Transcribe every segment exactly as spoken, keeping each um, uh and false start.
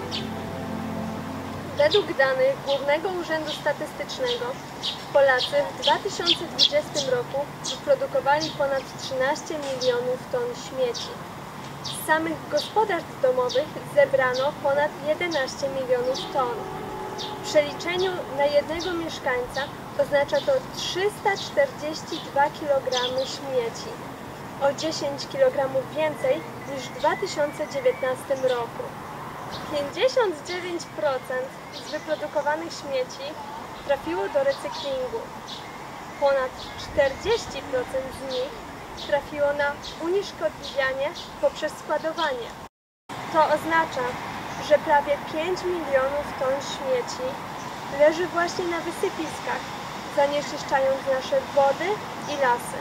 Według danych Głównego Urzędu Statystycznego Polacy w dwa tysiące dwudziestym roku wyprodukowali ponad trzynaście milionów ton śmieci. Z samych gospodarstw domowych zebrano ponad jedenaście milionów ton. W przeliczeniu na jednego mieszkańca oznacza to trzysta czterdzieści dwa kilogramy śmieci, o dziesięć kilogramów więcej niż w dwa tysiące dziewiętnastym roku. pięćdziesiąt dziewięć procent z wyprodukowanych śmieci trafiło do recyklingu. Ponad czterdzieści procent z nich trafiło na unieszkodliwianie poprzez składowanie. To oznacza, że prawie pięć milionów ton śmieci leży właśnie na wysypiskach, zanieczyszczając nasze wody i lasy.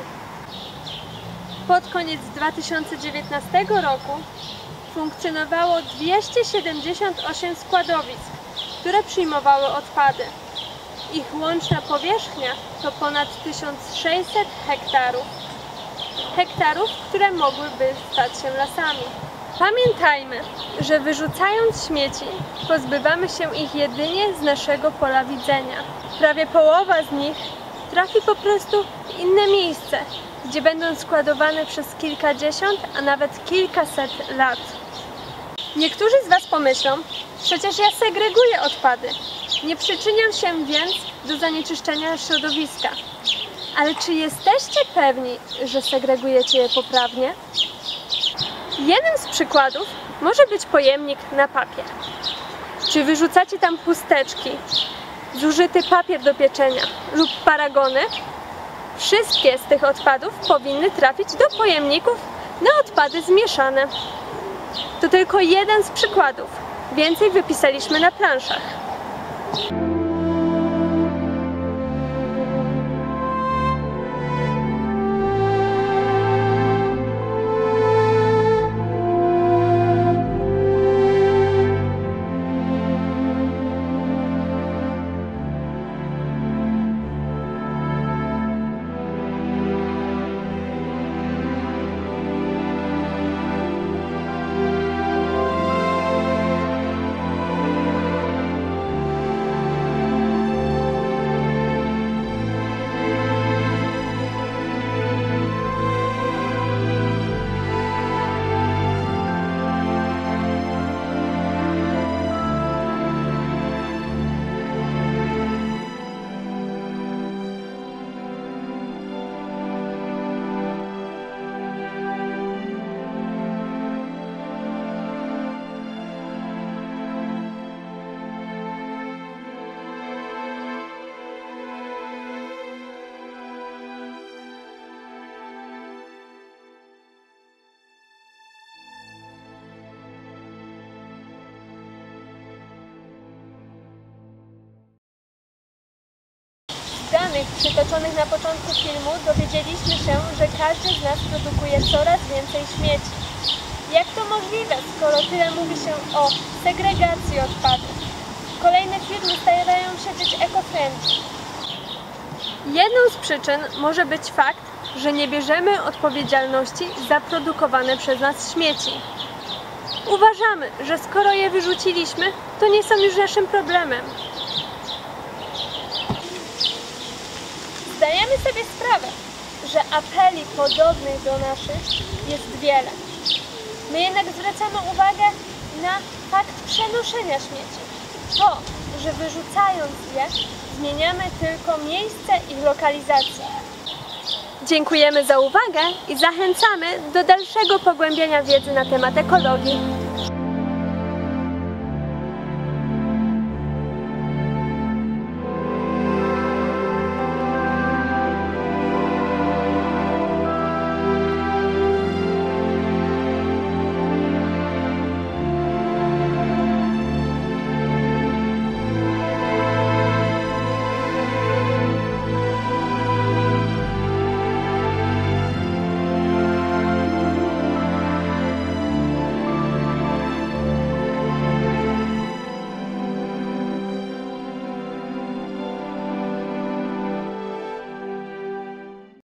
Pod koniec dwa tysiące dziewiętnastego roku funkcjonowało dwieście siedemdziesiąt osiem składowisk, które przyjmowały odpady. Ich łączna powierzchnia to ponad tysiąc sześćset hektarów. Hektarów, które mogłyby stać się lasami. Pamiętajmy, że wyrzucając śmieci, pozbywamy się ich jedynie z naszego pola widzenia. Prawie połowa z nich trafi po prostu w inne miejsce, gdzie będą składowane przez kilkadziesiąt, a nawet kilkaset lat. Niektórzy z Was pomyślą, przecież ja segreguję odpady. Nie przyczyniam się więc do zanieczyszczenia środowiska. Ale czy jesteście pewni, że segregujecie je poprawnie? Jednym z przykładów może być pojemnik na papier. Czy wyrzucacie tam chusteczki, zużyty papier do pieczenia lub paragony? Wszystkie z tych odpadów powinny trafić do pojemników na odpady zmieszane. To tylko jeden z przykładów. Więcej wypisaliśmy na planszach. Z danych przytoczonych na początku filmu dowiedzieliśmy się, że każdy z nas produkuje coraz więcej śmieci. Jak to możliwe, skoro tyle mówi się o segregacji odpadów? Kolejne firmy starają się być eco-friendly. Jedną z przyczyn może być fakt, że nie bierzemy odpowiedzialności za produkowane przez nas śmieci. Uważamy, że skoro je wyrzuciliśmy, to nie są już naszym problemem. Zdajemy sobie sprawę, że apeli podobnych do naszych jest wiele. My jednak zwracamy uwagę na fakt przenoszenia śmieci. To, że wyrzucając je, zmieniamy tylko miejsce ich lokalizacji. Dziękujemy za uwagę i zachęcamy do dalszego pogłębiania wiedzy na temat ekologii.